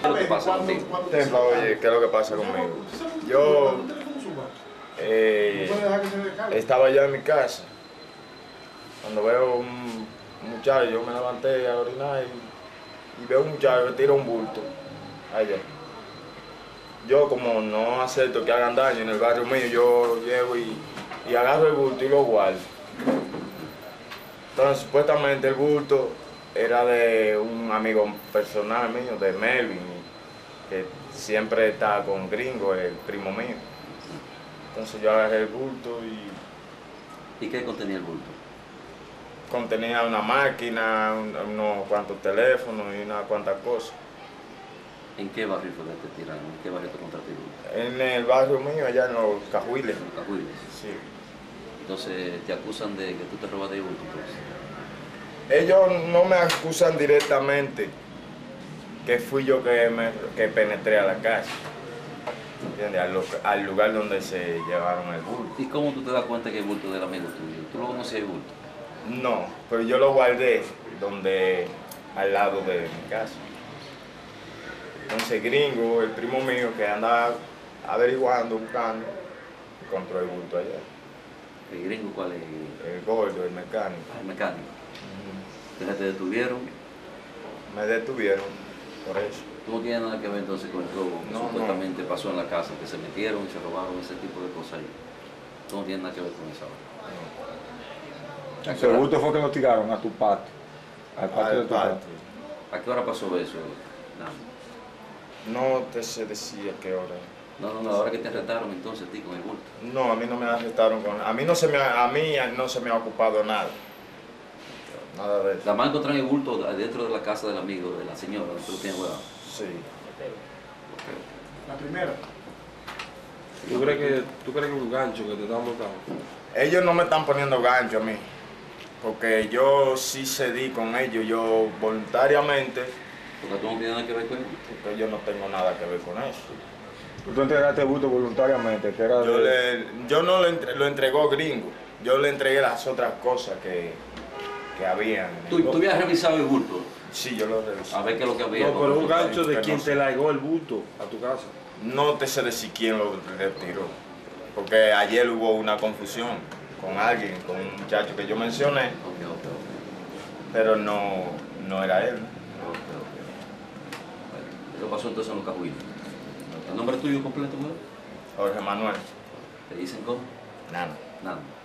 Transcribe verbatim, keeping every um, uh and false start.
¿Qué es lo que pasa contigo? Templa, oye, ¿qué es lo que pasa conmigo? Yo eh, estaba ya en mi casa, cuando veo un muchacho, yo me levanté a orinar y, y veo un muchacho que tira un bulto allá. Yo, como no acepto que hagan daño en el barrio mío, yo llego y, y agarro el bulto y lo guardo. Entonces, supuestamente el bulto era de un amigo personal mío, de Melvin, que siempre está con Gringo, el primo mío. Entonces yo agarré el bulto y... ¿Y qué contenía el bulto? Contenía una máquina, un- unos cuantos teléfonos y unas cuantas cosas. ¿En qué barrio fue que te tiraron? ¿En qué barrio te encontraste el bulto? En el barrio mío, allá en los Cajuiles. En Cajuiles. Sí. Entonces te acusan de que tú te robaste el bulto, entonces. Ellos no me acusan directamente que fui yo que, me, que penetré a la casa, ¿entiendes? Al, lu- al lugar donde se llevaron el bulto. ¿Y cómo tú te das cuenta que el bulto del amigo tuyo? ¿Tú lo conocías el bulto? No, pero yo lo guardé donde, al lado de mi casa. Entonces Gringo, el primo mío que andaba averiguando, buscando, encontró el bulto allá. ¿El gringo cuál es? El gordo, el mecánico. Ah, el mecánico. Entonces te detuvieron. Me detuvieron por eso. Tú no tienes nada que ver entonces con el robo que No, supuestamente pasó en la casa, que se metieron y se robaron ese tipo de cosas ahí. Tú no tienes nada que ver con eso. Ese bulto fue que lo tiraron a tu patio. Al patio Al de tu patio. patio. ¿A qué hora pasó eso? No, No te sé decir a qué hora. no, no, no, ahora que te arrestaron entonces a ti con el bulto. No, a mí no me arrestaron con... A mí no se me ha, a mí no se me ha ocupado nada. Nada de eso. La más encontraron el bulto dentro de la casa del amigo, de la señora, donde tú lo tienes guardado. Sí. La primera. ¿Tú crees que, tú crees que es un gancho que te están montando? Ellos no me están poniendo gancho a mí, porque yo sí cedí con ellos, yo voluntariamente, Porque tú no tienes nada que ver con él. porque yo no tengo nada que ver con eso. Tú entregaste el bulto voluntariamente, que era Yo, de... le, yo no le entre- lo entregó Gringo, yo le entregué las otras cosas que, que habían. ¿Tú, tú habías revisado el bulto, Sí, yo lo revisé. a ver qué es lo que había. No, pero es un gancho de que quien no te sé. largó el bulto a tu casa. No te sé decir quién lo retiró, porque ayer hubo una confusión con alguien, con un muchacho que yo mencioné, Ok, ok, ok. pero no, no era él. Ok, ok. Bueno, eso pasó entonces en los Cajuiles. ¿El nombre tuyo completo, güey? Jorge Manuel, ¿Te dicen cómo? nada. Nada.